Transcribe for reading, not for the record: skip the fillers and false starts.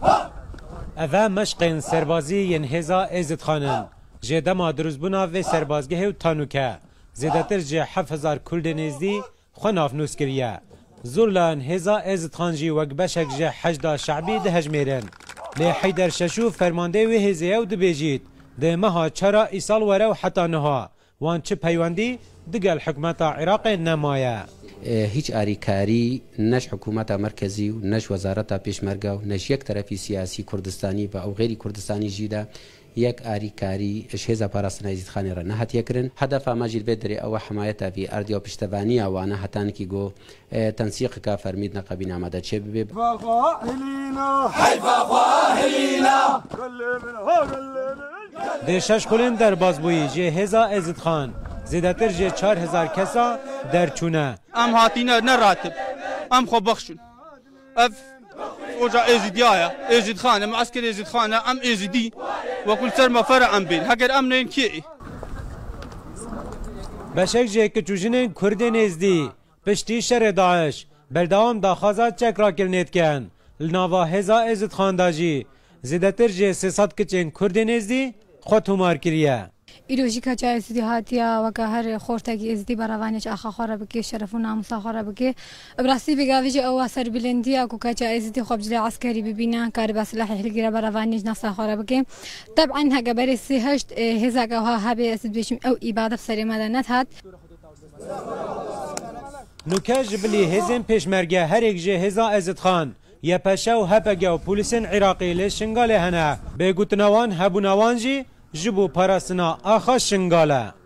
اوه مشقین سربازی ین هزا ازد خانن جدما دروزبونا و سربازگه و تانوکه زیادتر جه 7000 کرد نزدی خناف نوس کریه زورلان هزا ازد خانجی وک بشک جه 80 شعبی ده هجمیرن لی حیدر ششو فرمانده و هزیه و دبیجید ده مها چرا ایسال وره و حتی نها وان چه پیوندی دگل حکمت عراق نمایه هیچ آریکاری نش حکومت مرکزی و نش وزارت پیشمرگه و نش یک طرفی سیاسی کردستانی و او غیر کردستانی جیده یک آریکاری هزا پاراستنا یزید خانی را نهات یکرن هدف ماجید بدری او حمایت فی اردی و پشتوانی و آنها حتی نکی گو تنسیق که فرمید نقابین آمده چه ببی دشش خلین در بازبویی جه هزا ازد خان زیادتر جه 4000 کسا در چونه ام هاتینا نراتب ام خو بخشون اف وجا ازدیایا ازد خانه معسكر ازد خانه ام ازدی وكل سر ما فرع ام بين هكر ام نين كي بشک جه که چوجنین کردین ازدی پشتی شر داعش بردوام داخازات چک را کرنید کن لناوا هزا ازد خان داجی زیادتر جه 300 کچین کردین ازدی خود همار کریه ایروژیکا جای ازدی هاتیا و که هر خورتگی ازدی براوانیش آخا خورا بکی شرف و ناموسا خورا بکی براستی بگاویج او سر بلندی اکو که جای ازدی خوب جلی عسکری ببینه کار بسلاح حلقی را براوانیش نفسا خورا بکی طبعا هگه بری 38 هزا که ها هبه ازد بشیم او ایباده بسری مدنت هات نوکه جبلی هزین پیشمرگه هر یک جه هزا ازد خان یا پشه و هپگه و پولیسین عراقی لشنگاله هنه بگوتنوان هبونوان جی جبو پاراسنا آخا شنگاله